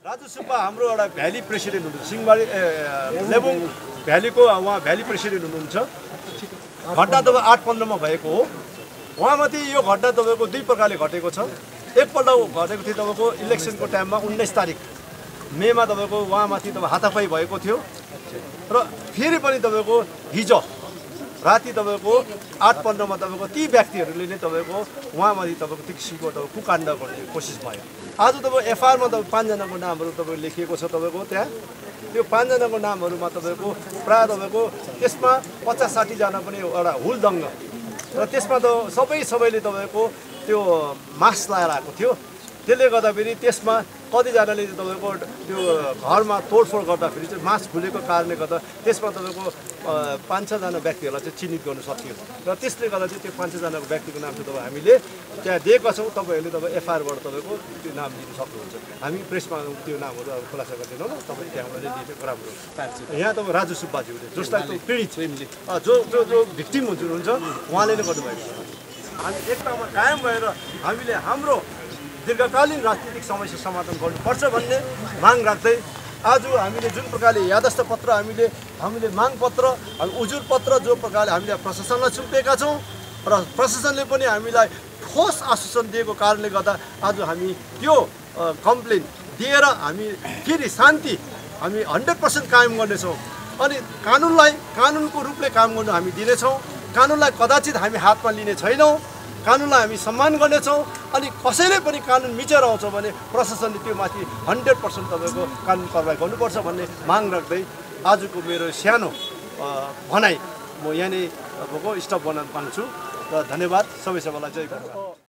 राजु सुब्बा हाम्रो एउटा valley president हुनुहुन्छ सिंहमारी लेबुङ भ्यालीको उहाँ भ्याली प्रेसिडेन्ट हुनुहुन्छ। घटना तपाईँ 8-15 मा भएको हो। उहाँमाथि यो घटना तपाईँको दुई प्रकारले घटेको छ। एकपल्ट घटेको थियो तपाईँको इलेक्सनको टाइममा 19 तारिक मेमा तपाईँको उहाँमाथि तपाईँ हातापाई भएको थियो र फेरि पनि तपाईँको हिजो राति तपाईँको 8-15 मा तपाईँको ती व्यक्तिहरूले नै तपाईँको उहाँमाथि तपाईँको त्यो किसिमको तपाईँको कुकाण्ड गर्ने कोसिस भयो। आज तपाईँको एफआईआरमा तपाईँ 5 जनाको नामहरू तपाईँको लेखिएको छ। तपाईँको त्यहाँ त्यो 5 जनाको नामहरूमा तपाईँको प्रायः तपाईँको त्यसमा 50-60 जना पनि एउटा हुलदङ्ग र त्यसमा त सबैले तपाईँको त्यो मास्क लगाएर आएको थियो। त्यसले गर्दाखेरि त्यसमा कतिजनाले तपाईँको त्यो घरमा तोडफोड गर्दाखेरि चाहिँ मास्क खुलेको कारणले गर्दा त्यसमा तपाईँको 5-6 जना व्यक्तिहरूलाई चाहिँ चिन्हित गर्न सकियो र त्यसले गर्दा चाहिँ त्यो 5-6 जनाको व्यक्तिको नाम चाहिँ तपाईँ हामीले त्यहाँ दिएका छौँ। तपाईँहरूले तपाईँ एफआईआरबाट तपाईँको त्यो नाम लिन सक्नुहुन्छ। हामी प्रेसमा त्यो नामहरू अब खुलासा गर्दैनौँ न, तपाईँ त्यहाँबाट लिएको राम्रो। यहाँ तपाईँ राजु सुब्बाज्यूले जसलाई त्यो पीडित जो भिक्टिम हुनुहुन्छ उहाँले नै गर्नुभएको छ। हामी एकतामा कायम भएर हामीले हाम्रो दीर्घकालीन राजनीतिक समस्या समाधान गर्नुपर्छ भन्ने माग राख्दै आज हामीले जुन प्रकारले यादस्त पत्र हामीले माग पत्र उजुर पत्र जो प्रकारले हामीले प्रशासनलाई सुम्पेका छौँ र प्रशासनले पनि हामीलाई ठोस आश्वासन दिएको कारणले गर्दा आज हामी त्यो कम्प्लेन दिएर हामी फेरि शान्ति हामी 100% कायम गर्नेछौँ अनि कानुनको रूपले काम गर्नु हामी दिनेछौँ। कानुनलाई कदाचित हामी हातमा लिने छैनौँ। कानुनलाई हामी सम्मान गर्नेछौँ अनि कसैले पनि कानुन मिचेर आउँछ भने प्रशासनले त्यो माथि 100% तपाईँको कानुन कारबाही गर्नुपर्छ भन्ने माग राख्दै आजको मेरो सानो भनाइ म यहाँ नै तपाईँको स्टप गर्न माग्छु र धन्यवाद। सबैलाई जय।